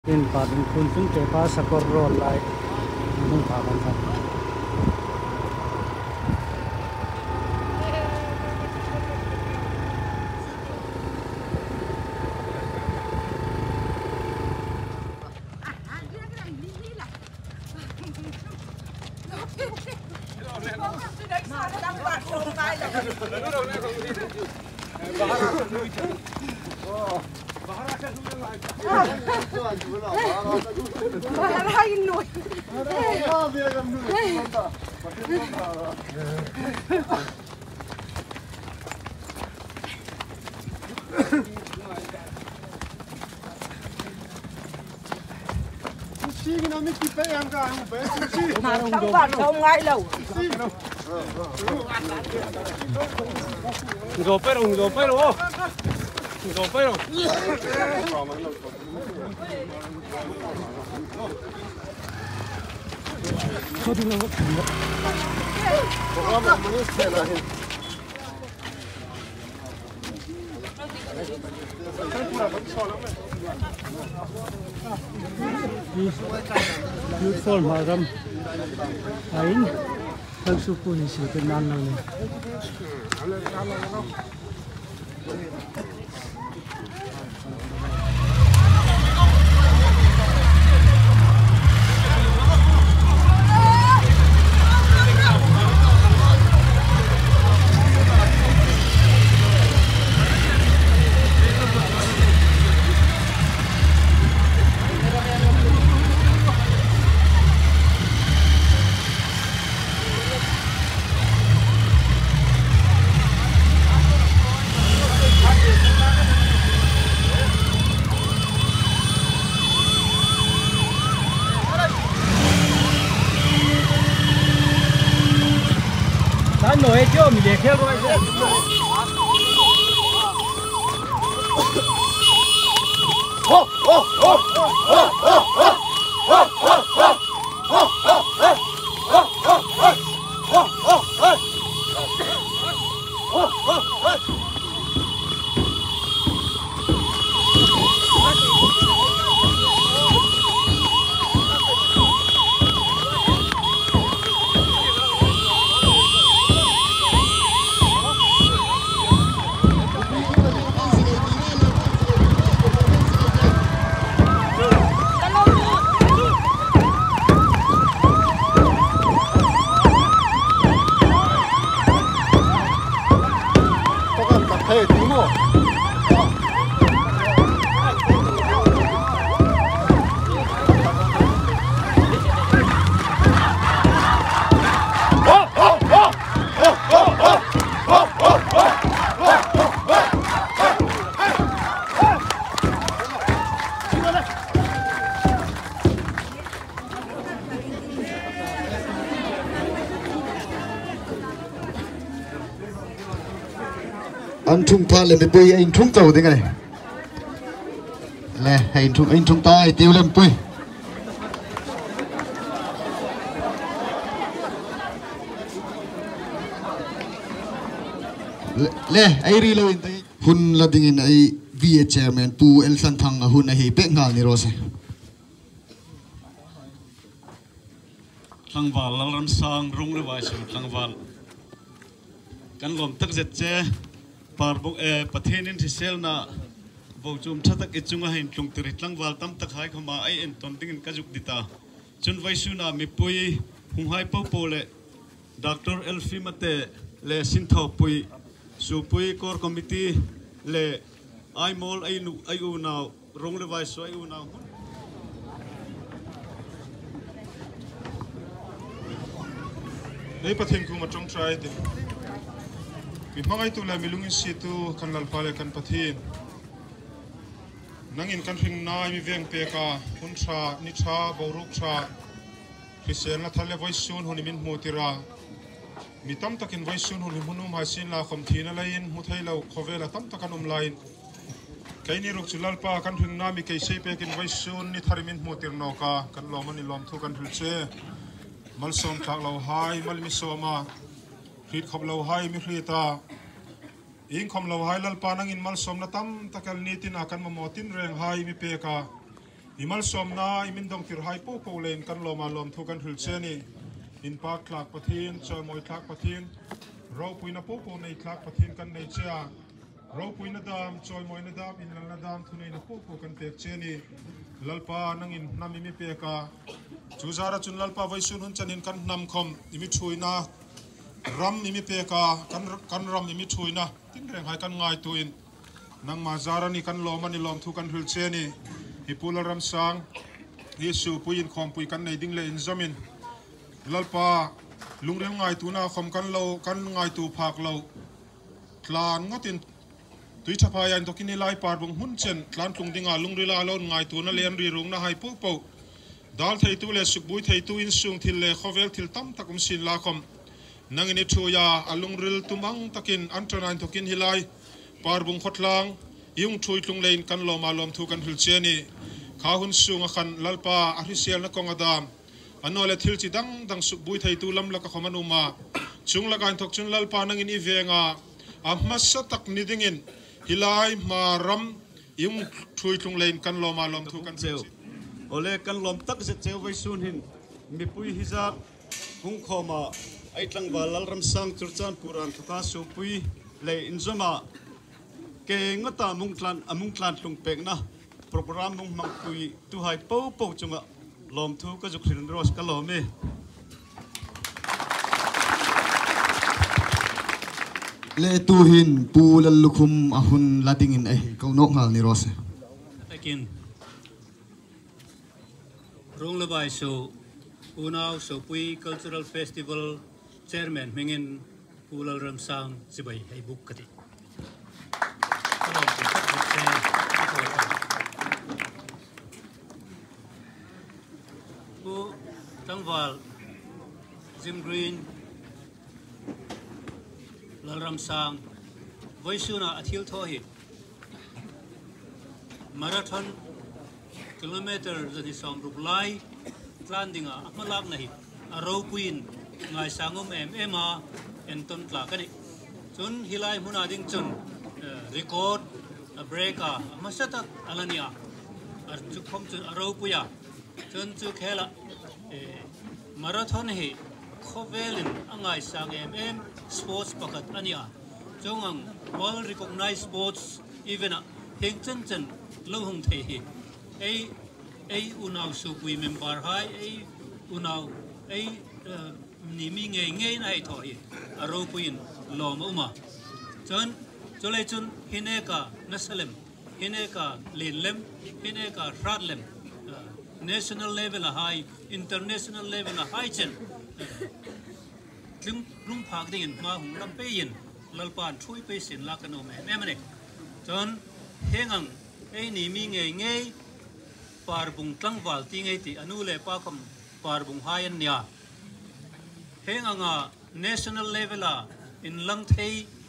in Parbung kun sun ke pa sakor roll lai mung pa kan sa beautiful maram ain thang su pu ni si te nan nan nổi chưa mình để theo coi anh trung pha lên bơi anh trung tàu thế này nè anh trung tay tiêu lên bơi le ai ri lo in tay hun la dingin ai vie chairman pu el san thang hun ai pe ngal ni rose tlangwal lam sang rung le vai su tlangwal kan lom tak zet che Parbung pathenin thisel na vouchum thatak ichunga hin tlung tiri tlangwal tam tak hai khoma ai en ton tingin kajuk dita chun vaisu na mi pui hung hai po pole Dr. Elfi mate le sintho pui su pui core committee le ai mol ai u now rong le vai so ai u now nei pathen ku ma trong trai de mi mangai tu la milungin si tu kan lal pale kan pathin nangin kan hring nai mi veng pe ka hun tha ni tha boruk tha christian la thale voisun honi min mutira mi tam takin voisun honi munum hasin la khom thina lain mu thai lo khovela tam takan lain kaini ruk chulal pa kan hring na mi kai sei pe kin voisun ni tharimin mutir no ka kan lomani lom thu kan hulche mal som thak lo hai mal mi soma hrit khop lo hai mi hrita ing khom lo hai lal panang in mal som na tam takal nitin akan mamotin reng hai mi pe ka imal som na imin dong tir hai po po len kan lom alom thu kan hul cheni in pa klak pathin choi moi klak pathin ropui na po po nei klak pathin kan nei cha ropui na dam choi moi na dam in na dam thu nei na po po kan pek cheni lalpa nangin nami mi peka chuzara chun lalpa vaisun hun chanin kan nam khom imi thuina ram imi peka kan ram imi thuina tin reng hai kan ngai tuin nang ma zara ni kan lom ani lom thu kan hul cheni hipula ram sang yesu puin khom pui kan nei ding le in zamin lalpa lungrel ngai tu na khom kan lo kan ngai tu phak lo tlan ngotin tui chapa yan to kini lai parbung hun chen tlan tlung dinga lungrila lo ngai tu na len ri rung na hai po po dal thei tu le sukbui thei tu in sung thil le khovel thil tam takum sin la khom nangini thuya alungril tumang takin antranan to kin hilai parbung khotlang yung thui tlung lein kan lo malom thu kan hul cheni kha hun sunga khan lalpa arisial na kongadam anole thil chi dang dang sukbui thei tu lam la ka khomanuma chung la kan thok chun lalpa nangin i venga amasa tak nidingin hilai maram yung thui tlung lein kan lo malom thu kan cheu ole kan lom tak se cheu vai sun hin mi pui hizak hung khoma ai tlang walal ram sang churchan puran thuka su pui le inzoma ke ngata amung tlan tlung pek na program mung mang pui tu hai po po chunga lom thu ka jukhin ros ka lome le tu hin pu lal lukhum ahun lading in ai ko nok ngal ni ros takin rong le bai so unau so pui cultural festival chairman mengin pulal ram sang sibai hai buk kati bu tangwal Jim Greene lal ram sang voisuna athil tho hi marathon kilometer zani som ruplai landinga amalak nahi Ropui ngai sangum ema enton tla kani chun hilai huna ding chun record breaka masata alania ar chu khom chu Ropuya chun chu khela marathon hi khovelin angai sang sports pakat ania chongang world recognized sports event heng chen chen lohung thei hi ei unau su pui member hai ei unau ei ni mi nge nai tho hi Ropuin lom uma chon chole chun hineka nasalem hineka lelem hineka radlem national level high international level high chen lung phak ding ma hung lam pe yin lalpan thui pe sin la kano me ne chon hengang ei ni mi nge parbung tlangwal ti ngai ti anu le pa kham parbung hayan nya henganga national level in lang thei